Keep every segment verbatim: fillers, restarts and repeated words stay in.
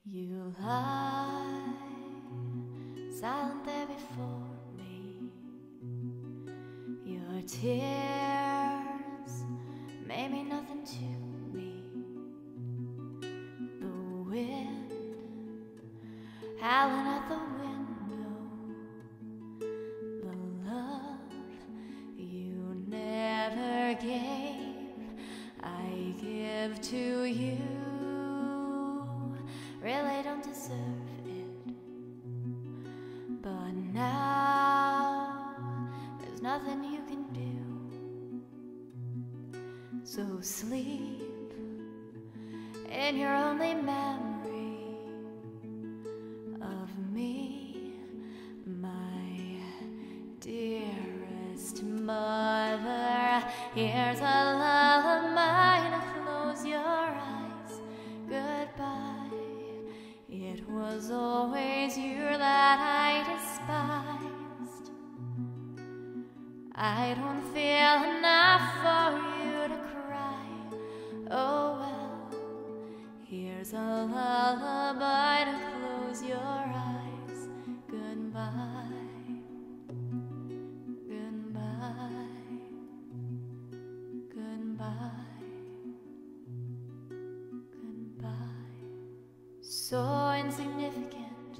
You lie silent there before me. Your tears may mean nothing to me. The wind howling at the window. The love you never gave, I give to you. Really don't deserve it, but now there's nothing you can do. So sleep in your only memory of me, my dearest mother. Here's a lullaby to close your eyes. Goodbye. It was always you that I despised. I don't feel enough for you to cry. Oh well, here's a lullaby to close your eyes. Goodbye, goodbye, goodbye, goodbye. So insignificant,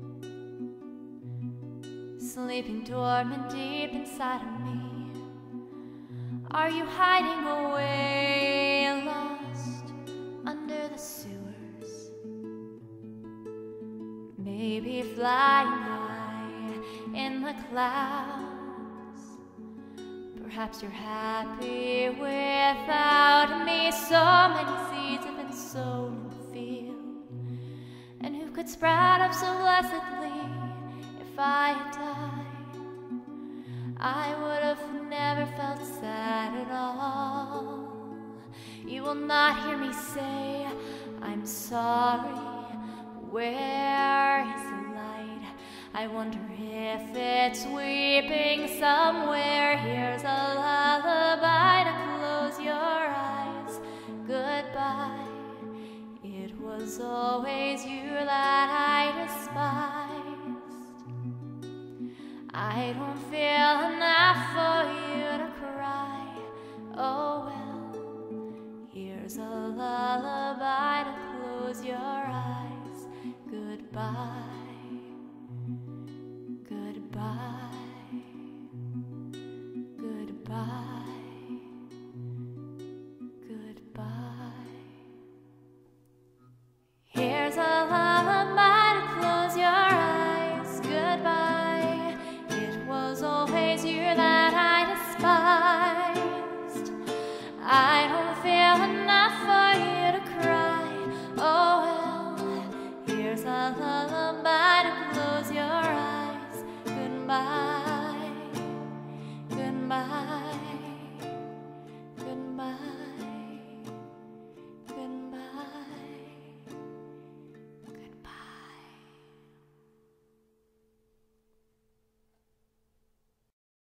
sleeping dormant deep inside of me. Are you hiding away, lost under the sewers? Maybe flying high in the clouds. Perhaps you're happy without me. So many seeds have been sown in the field, and who could sprout up so blessedly if I had died? I would have never felt sad at all. You will not hear me say, I'm sorry. Where is the light? I wonder if it's weeping somewhere. Here's a lullaby to close your eyes. Goodbye. It was always you that I despised. I don't feel enough for you to cry. Oh well, here's a lullaby to close your eyes. Goodbye, goodbye, goodbye.